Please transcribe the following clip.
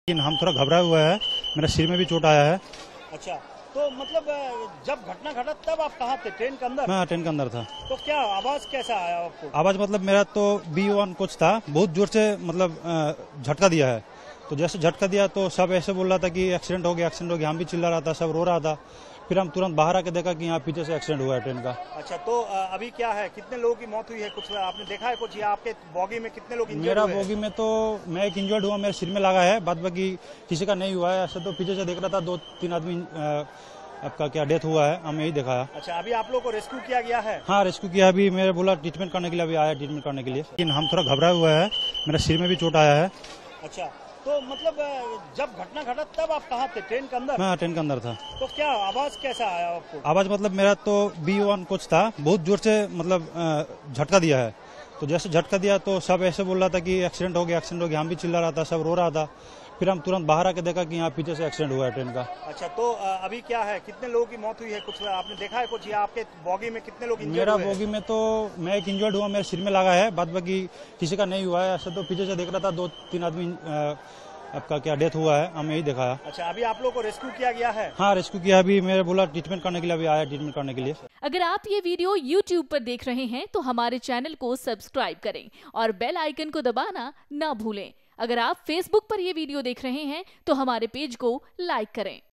लेकिन हम थोड़ा घबराए हुए हैं, मेरा सिर में भी चोट आया है। अच्छा, तो मतलब जब घटना घटा तब आप कहाँ थे? ट्रेन के अंदर? मैं ट्रेन के अंदर था। तो क्या आवाज कैसा आया आपको? आवाज मतलब मेरा तो B1 कोच था, बहुत जोर से मतलब झटका दिया है। तो जैसे झटका दिया तो सब ऐसे बोल रहा था कि एक्सीडेंट हो गया, एक्सीडेंट हो गया। हम भी चिल्ला रहा था, सब रो रहा था। फिर हम तुरंत बाहर आके देखा कि यहाँ पीछे से एक्सीडेंट हुआ है ट्रेन का। अच्छा, तो अभी क्या है, कितने लोगों की मौत हुई है? कुछ आपने देखा है कुछ, या आपके बॉगी में कितने लोग इंजर्ड मेरा हुए हैं? बोगी में तो मैं एक इंजर्ड हुआ, मेरे सिर में लगा है, बाद बाकी किसी का नहीं हुआ है। ऐसे तो पीछे से देख रहा था 2-3 आदमी आपका क्या डेथ हुआ है, हम यही देखा है। अच्छा, अभी आप लोग को रेस्क्यू किया गया है? हाँ, रेस्क्यू किया। अभी मेरे बोला ट्रीटमेंट करने के लिए, अभी आया ट्रीटमेंट करने के लिए। लेकिन हम थोड़ा घबराए हुए हैं, मेरा सिर में भी चोट आया है। अच्छा, तो मतलब जब घटना घटा तब आप कहाँ थे? ट्रेन के अंदर? मैं ट्रेन के अंदर था। तो क्या आवाज कैसा आया आपको? आवाज मतलब मेरा तो B1 कोच था, बहुत जोर से मतलब झटका दिया है। तो जैसे झटका दिया तो सब ऐसे बोल रहा था कि एक्सीडेंट हो गया, एक्सीडेंट हो गया। हम भी चिल्ला रहा था, सब रो रहा था। फिर हम तुरंत बाहर आके देखा कि यहाँ पीछे से एक्सीडेंट हुआ है ट्रेन का। अच्छा, तो अभी क्या है, कितने लोगों की मौत हुई है? कुछ आपने देखा है कुछ, या आपके बॉगी में कितने लोग इंजर्ड मेरा हुए हैं? बोगी में तो मैं एक इंजर्ड हुआ, मेरे सिर में लगा है, बाद बाकी किसी का नहीं हुआ है। ऐसे तो पीछे से देख रहा था 2-3 आदमी आपका क्या डेथ हुआ है, हम यही देखा है। अच्छा, अभी आप लोग को रेस्क्यू किया गया है? हाँ, रेस्क्यू किया। अभी मेरे बोला ट्रीटमेंट करने के लिए, अभी आया ट्रीटमेंट करने के लिए। अगर आप ये वीडियो YouTube पर देख रहे हैं तो हमारे चैनल को सब्सक्राइब करें और बेल आइकन को दबाना ना भूलें। अगर आप Facebook पर ये वीडियो देख रहे हैं तो हमारे पेज को लाइक करें।